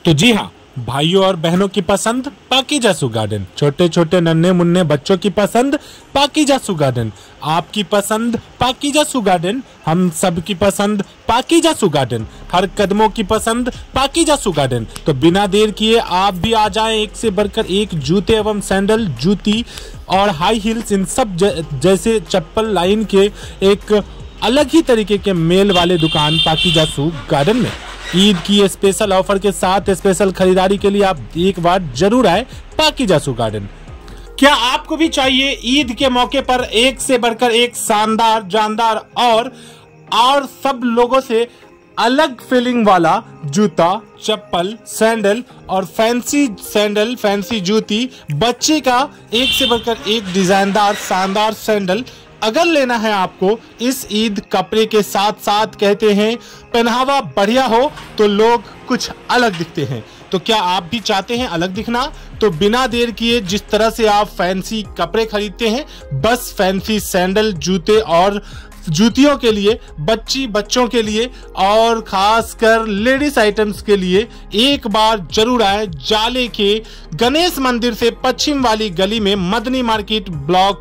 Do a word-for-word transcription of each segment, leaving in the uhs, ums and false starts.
तो जी हाँ भाइयों और बहनों की पसंद पाकीज़ा शू गार्डन, छोटे छोटे नन्हे मुन्ने बच्चों की पसंद पाकीज़ा शू गार्डन, आपकी पसंद पाकीज़ा शू गार्डन, हम सब की पसंद पाकीज़ा शू गार्डन, हर कदमों की पसंद पाकीज़ा शू गार्डन। तो बिना देर किए आप भी आ जाएं, एक से बढ़कर एक जूते एवं सैंडल, जूती और हाई हील्स, इन सब जैसे चप्पल लाइन के एक अलग ही तरीके के मेल वाले दुकान पाकीज़ा शू गार्डन में। ईद की स्पेशल ऑफर के साथ स्पेशल खरीदारी के लिए आप एक बार जरूर आए पाकीज़ा शू गार्डन। क्या आपको भी चाहिए ईद के मौके पर एक से बढ़कर एक शानदार, जानदार और और सब लोगों से अलग फीलिंग वाला जूता, चप्पल, सैंडल और फैंसी सैंडल, फैंसी जूती, बच्चे का एक से बढ़कर एक डिजाइनदार शानदार सैंडल अगर लेना है आपको इस ईद कपड़े के साथ साथ, कहते हैं पहनावा बढ़िया हो तो लोग कुछ अलग दिखते हैं। तो क्या आप भी चाहते हैं अलग दिखना? तो बिना देर किए जिस तरह से आप फैंसी कपड़े खरीदते हैं, बस फैंसी सैंडल, जूते और जूतियों के लिए, बच्ची बच्चों के लिए और खासकर लेडीज आइटम्स के लिए एक बार जरूर आए जाले के गणेश मंदिर से पश्चिम वाली गली में, मदनी मार्केट ब्लॉक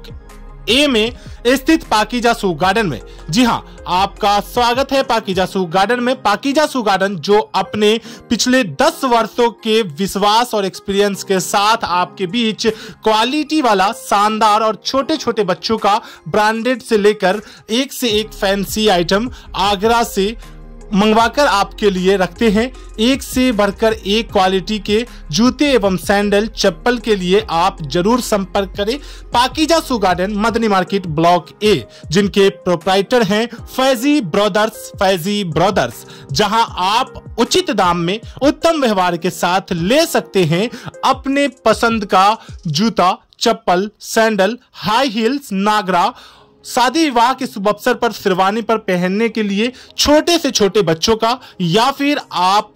ए में स्थित पाकीज़ा शू गार्डन में। जी हाँ, आपका स्वागत है पाकीज़ा शू गार्डन में। पाकीज़ा शू गार्डन जो अपने पिछले दस वर्षों के विश्वास और एक्सपीरियंस के साथ आपके बीच क्वालिटी वाला शानदार और छोटे छोटे बच्चों का ब्रांडेड से लेकर एक से एक फैंसी आइटम आगरा से मंगवाकर आपके लिए रखते हैं। एक से बढ़कर एक क्वालिटी के जूते एवं सैंडल, चप्पल के लिए आप जरूर संपर्क करें Pakeeza shoe garden, Madni market block A, जिनके प्रोप्राइटर हैं फैजी ब्रदर्स फैजी ब्रदर्स, जहां आप उचित दाम में उत्तम व्यवहार के साथ ले सकते हैं अपने पसंद का जूता, चप्पल, सैंडल, हाई हील्स, नागरा, शादी विवाह के शुभ अवसर पर शेरवानी पर पहनने के लिए छोटे से छोटे बच्चों का, या फिर आप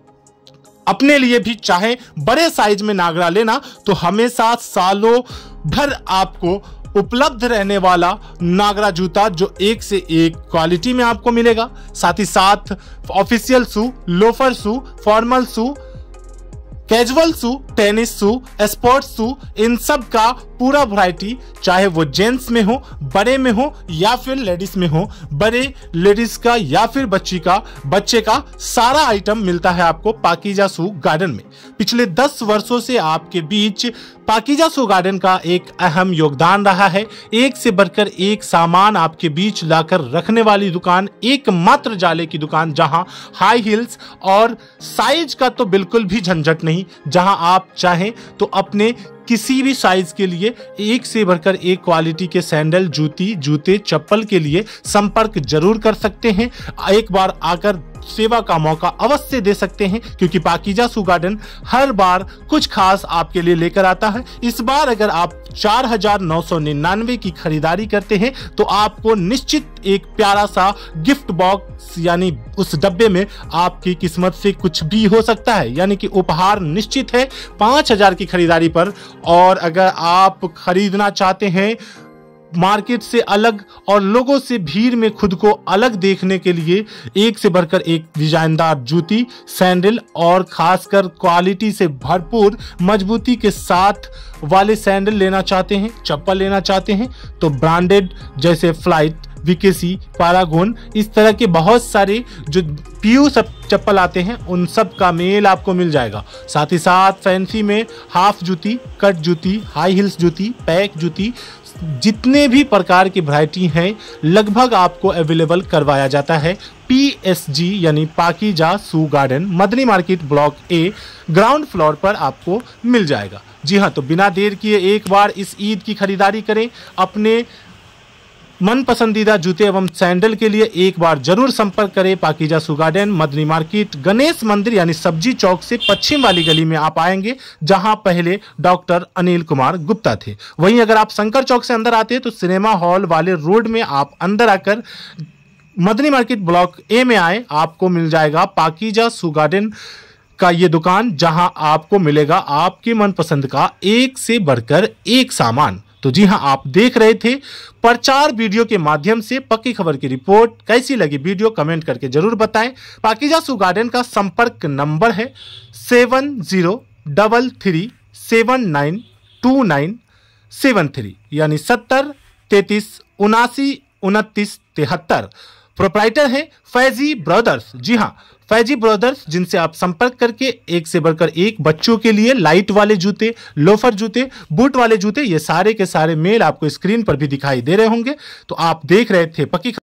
अपने लिए भी चाहे बड़े साइज में नागरा लेना तो हमेशा सालों भर आपको उपलब्ध रहने वाला नागरा जूता जो एक से एक क्वालिटी में आपको मिलेगा। साथ ही साथ official shoe, loafer shoe, formal shoe, casual shoe, tennis shoe, sports shoe, इन सब का पूरा वैरायटी, चाहे वो जेंट्स में हो, बड़े में हो या फिर लेडीज में हो, बड़े लेडीज का या फिर बच्ची का, बच्चे का, सारा आइटम मिलता है आपको पाकीज़ा शू गार्डन में। पिछले दस वर्षों से आपके बीच पाकीज़ा शू गार्डन का एक अहम योगदान रहा है। एक से बढ़कर एक सामान आपके बीच लाकर रखने वाली दुकान, एकमात्र जाले की दुकान जहां हाई हील्स और साइज का तो बिल्कुल भी झंझट नहीं, जहां आप चाहें तो अपने किसी भी साइज के लिए एक से बढ़कर एक क्वालिटी के सैंडल, जूती, जूते, चप्पल के लिए संपर्क जरूर कर सकते हैं। एक बार आकर सेवा का मौका अवश्य दे सकते हैं, क्योंकि पाकीज़ा शू गार्डन हर बार कुछ खास आपके लिए लेकर आता है। इस बार अगर आप चार हजार नौ सौ निन्यानवे की खरीदारी करते हैं तो आपको निश्चित एक प्यारा सा गिफ्ट बॉक्स, यानी उस डब्बे में आपकी किस्मत से कुछ भी हो सकता है, यानी कि उपहार निश्चित है पांच हजार की खरीदारी पर। और अगर आप खरीदना चाहते हैं मार्केट से अलग और लोगों से भीड़ में खुद को अलग देखने के लिए, एक से बढ़कर एक डिजाइनदार जूती, सैंडल और खासकर क्वालिटी से भरपूर मजबूती के साथ वाले सैंडल लेना चाहते हैं, चप्पल लेना चाहते हैं, तो ब्रांडेड जैसे फ्लाइट, वीकेसी, पैरागॉन, इस तरह के बहुत सारे जो पीयू सब चप्पल आते हैं उन सब का मेल आपको मिल जाएगा। साथ ही साथ फैंसी में हाफ जूती, कट जूती, हाई हील्स जूती, पैक जूती, जितने भी प्रकार की वैरायटी हैं लगभग आपको अवेलेबल करवाया जाता है पीएसजी यानी Pakeeza shoe garden, Madni market block A, ground floor पर आपको मिल जाएगा। जी हाँ, तो बिना देर किए एक बार इस ईद की खरीदारी करें। अपने मन पसंदीदा जूते एवं सैंडल के लिए एक बार जरूर संपर्क करें Pakeeza shoe garden, Madni market, Ganesh मंदिर यानी सब्जी चौक से पश्चिम वाली गली में आप आएंगे, जहां पहले डॉक्टर अनिल कुमार गुप्ता थे। वहीं अगर आप शंकर चौक से अंदर आते हैं तो सिनेमा हॉल वाले रोड में आप अंदर आकर मदनी मार्केट ब्लॉक ए में आए, आपको मिल जाएगा पाकीज़ा शू गार्डन का ये दुकान, जहां आपको मिलेगा आपके मनपसंद का एक से बढ़कर एक सामान। तो जी हाँ, आप देख रहे थे प्रचार वीडियो के माध्यम से पक्की खबर की रिपोर्ट। कैसी लगी वीडियो कमेंट करके जरूर बताएं। पाकीज़ा शू गार्डन का संपर्क नंबर है seven zero double three seven nine two nine seven three यानी सत्तर तैतीस उनासी उनतीस तिहत्तर। प्रोप्राइटर है फैजी ब्रदर्स। जी हाँ, फैजी ब्रदर्स, जिनसे आप संपर्क करके एक से बढ़कर एक बच्चों के लिए लाइट वाले जूते, लोफर जूते, बूट वाले जूते, ये सारे के सारे मेल आपको स्क्रीन पर भी दिखाई दे रहे होंगे। तो आप देख रहे थे पक्की